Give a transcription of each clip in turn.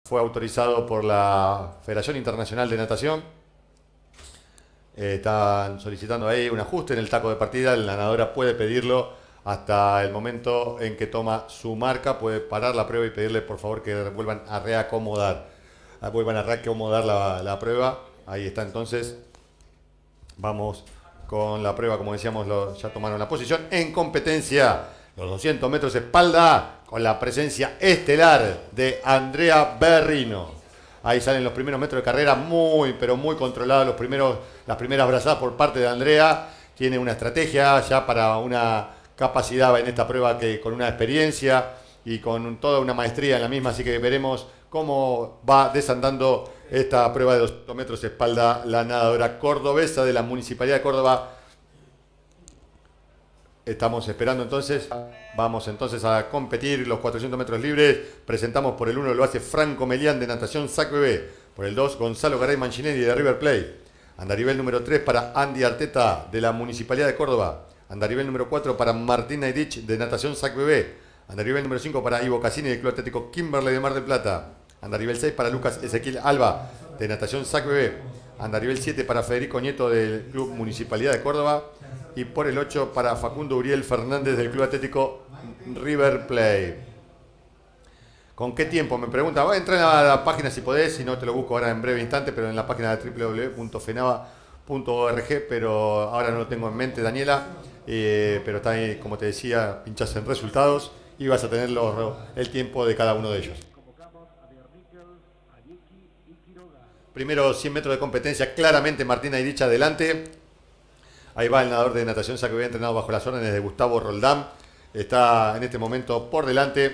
fue autorizado por la Federación Internacional de Natación. Están solicitando ahí un ajuste en el taco de partida. La nadadora puede pedirlo hasta el momento en que toma su marca. Puede parar la prueba y pedirle por favor que vuelvan a reacomodar. Vuelvan a reacomodar la prueba. Ahí está entonces. Vamos con la prueba, como decíamos, ya tomaron la posición en competencia. Los 200 metros espalda con la presencia estelar de Andrea Berrino. Ahí salen los primeros metros de carrera muy, pero muy controlados. Las primeras brazadas por parte de Andrea. Tiene una estrategia ya para una capacidad en esta prueba que con una experiencia y con toda una maestría en la misma. Así que veremos cómo va desandando esta prueba de 200 metros espalda la nadadora cordobesa de la Municipalidad de Córdoba. Estamos esperando entonces, vamos entonces a competir los 400 metros libres. Presentamos por el 1, lo hace Franco Melián de Natación SAC Bebé. Por el 2, Gonzalo Garay Mancinelli de River Plate. Andarivel número 3 para Andy Arteta de la Municipalidad de Córdoba. Andarivel número 4 para Martín Naidich de Natación SAC Bebé. Andarivel número 5 para Ivo Cassini del Club Atlético Kimberley de Mar del Plata. Andarivel 6 para Lucas Ezequiel Alba de Natación SAC Bebé. Andarivel 7 para Federico Nieto del Club Municipalidad de Córdoba. Y por el 8 para Facundo Uriel Fernández del Club Atlético River Plate. ¿Con qué tiempo? Me pregunta. Voy a entrar a la página si podés, si no te lo busco ahora en breve instante, pero en la página de www.fenava.org, pero ahora no lo tengo en mente, Daniela. Pero está ahí, como te decía, pinchás en resultados y vas a tener el tiempo de cada uno de ellos. Primero 100 metros de competencia, claramente Martín Naidich adelante. Ahí va el nadador de natación SAC Bebé entrenado bajo las órdenes de Gustavo Roldán. Está en este momento por delante.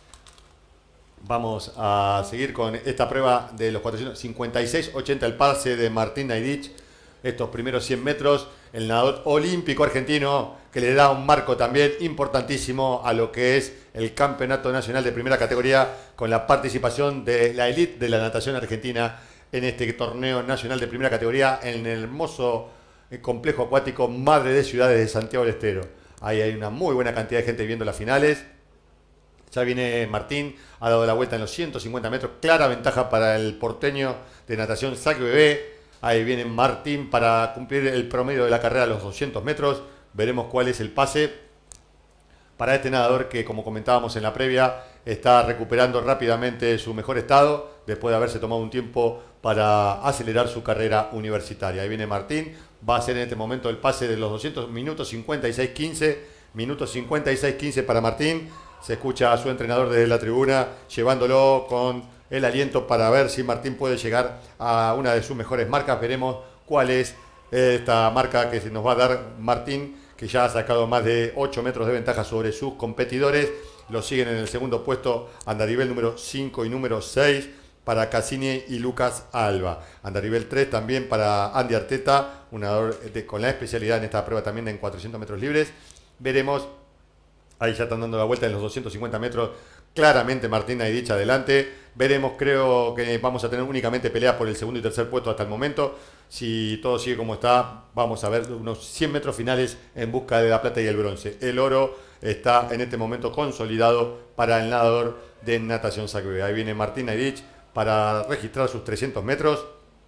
Vamos a seguir con esta prueba de los 456-80 el pase de Martín Naidich. Estos primeros 100 metros, el nadador olímpico argentino que le da un marco también importantísimo a lo que es el Campeonato Nacional de Primera Categoría con la participación de la elite de la natación argentina en este torneo nacional de Primera Categoría en el hermoso complejo acuático Madre de Ciudades de Santiago del Estero. Ahí hay una muy buena cantidad de gente viendo las finales. Ya viene Martín, ha dado la vuelta en los 150 metros. Clara ventaja para el porteño de natación SAC Bebé. Ahí viene Martín para cumplir el promedio de la carrera a los 200 metros. Veremos cuál es el pase para este nadador que, como comentábamos en la previa, está recuperando rápidamente su mejor estado después de haberse tomado un tiempo para acelerar su carrera universitaria. Ahí viene Martín. Va a ser en este momento el pase de los 200 minutos 56-15. Minutos 56-15 para Martín. Se escucha a su entrenador desde la tribuna llevándolo con el aliento para ver si Martín puede llegar a una de sus mejores marcas. Veremos cuál es esta marca que se nos va a dar Martín, que ya ha sacado más de 8 metros de ventaja sobre sus competidores. Lo siguen en el segundo puesto Andarivel número 5 y número 6 para Cassini y Lucas Alba. Andarivel 3 también para Andy Arteta, un nadador con la especialidad en esta prueba también en 400 metros libres. Veremos, ahí ya están dando la vuelta en los 250 metros, claramente Martín Naidich adelante. Veremos, creo que vamos a tener únicamente pelea por el segundo y tercer puesto hasta el momento. Si todo sigue como está, vamos a ver unos 100 metros finales en busca de la plata y el bronce. El oro está en este momento consolidado para el nadador de natación SAC Bebé. Ahí viene Martín Naidich para registrar sus 300 metros.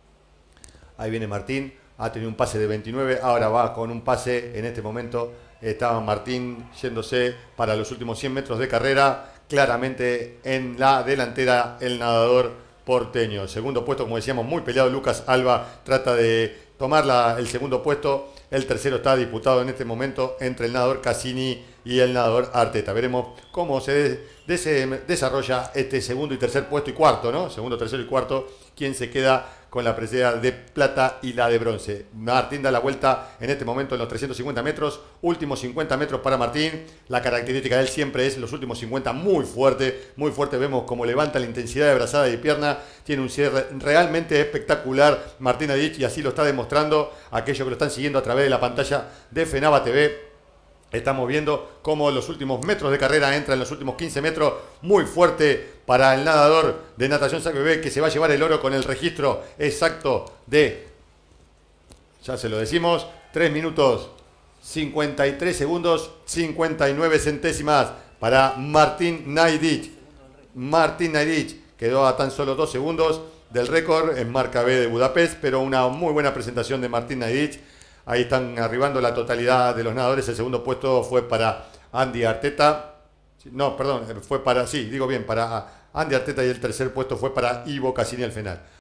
Ahí viene Martín, ha tenido un pase de 29, ahora va con un pase en este momento. Estaba Martín yéndose para los últimos 100 metros de carrera, claramente en la delantera el nadador porteño. Segundo puesto, como decíamos, muy peleado. Lucas Alba trata de tomar el segundo puesto. El tercero está disputado en este momento entre el nadador Cassini y el nadador Arteta. Veremos cómo se desarrolla este segundo y tercer puesto y cuarto, ¿no? Segundo, tercero y cuarto, quién se queda con la presea de plata y la de bronce. Martín da la vuelta en este momento en los 350 metros. Últimos 50 metros para Martín. La característica de él siempre es los últimos 50 muy fuerte, muy fuerte. Vemos cómo levanta la intensidad de brazada y de pierna. Tiene un cierre realmente espectacular Martín Naidich y así lo está demostrando aquellos que lo están siguiendo a través de la pantalla de Fenava TV. Estamos viendo cómo los últimos metros de carrera entra en los últimos 15 metros. Muy fuerte para el nadador de natación SAC Bebé, que se va a llevar el oro con el registro exacto de, ya se lo decimos, 3 minutos 53 segundos 59 centésimas para Martín Naidich. Martín Naidich, quedó a tan solo 2 segundos del récord en marca B de Budapest, pero una muy buena presentación de Martín Naiditsch. Ahí están arribando la totalidad de los nadadores. El segundo puesto fue para Andy Arteta. No, perdón, fue para, sí, digo bien, para Andy Arteta, y el tercer puesto fue para Ivo Cassini al final.